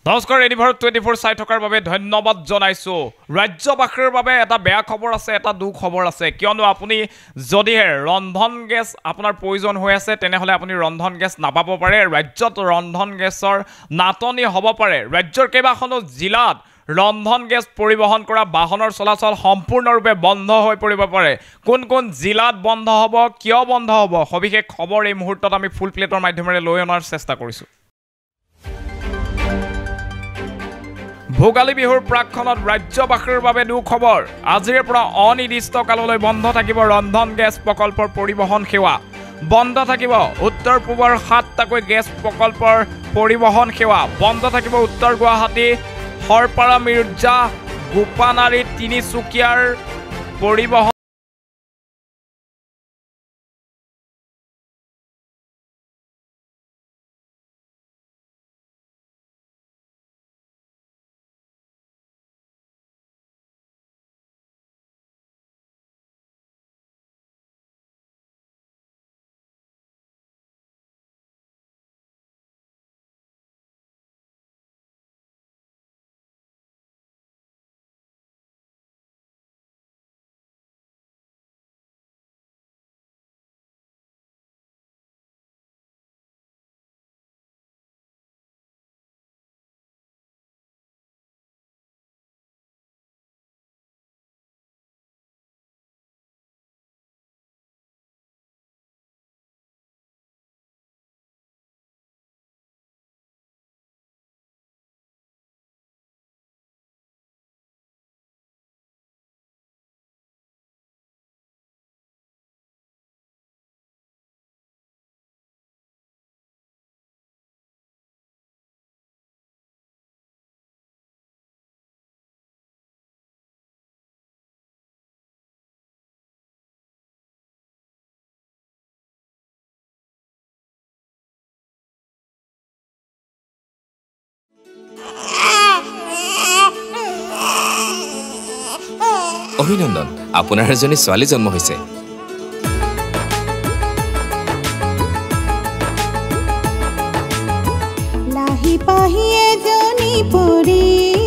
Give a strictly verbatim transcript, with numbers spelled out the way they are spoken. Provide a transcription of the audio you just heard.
নমস্কাৰ এনিভাৰ twenty four চাই থকাৰ বাবে ধন্যবাদ জনাইছো ৰাজ্যবাসীৰ বাবে এটা বেয়া খবৰ আছে এটা দুখ খবৰ আছে কিয়নো আপুনি যদিহে ৰন্ধন গেছ আপোনাৰ প্ৰয়োজন হৈ আছে তেনেহলে আপুনি ৰন্ধন গেছ নাপাব পাৰে ৰাজ্যত ৰন্ধন গেছৰ নাটনি হ'ব পাৰে ৰাজ্যৰ কেইবাখনো জিলাত ৰন্ধন গেছ পৰিবহন কৰা বাহনৰ চলাচল সম্পূৰ্ণৰূপে বন্ধ হৈ পৰিব পাৰে কোন কোন জিলাত বন্ধ হ'ব কিয় বন্ধ হ'ব সবিশেষ খবৰ এই মুহূৰ্তত আমি ফুল প্লেটৰ মাধ্যমেৰে লৈ অনাৰ চেষ্টা কৰিছো ভোগালী বিহুৰ প্ৰাকখনত ৰাজ্যবাসীৰ বাবে দুখবৰ আজিৰ পৰা অনিৰ্দিষ্ট কাললৈ বন্ধ থাকিব ৰন্ধন গেছ প্ৰকল্পৰ পৰিবহন সেৱা বন্ধ থাকিব উত্তৰ পূবৰ সাতটাকৈ গেছ প্ৰকল্পৰ পৰিবহন সেৱা বন্ধ থাকিব উত্তৰ গুৱাহাটী হৰপাৰা মিৰ্জা গোপানাৰী তিনিচুকীয়াৰ পৰিবহন অভিনন্দন আপোনাৰ এজনী ছোৱালী জন্ম হৈছে লাহি পাহি এজনী পৰি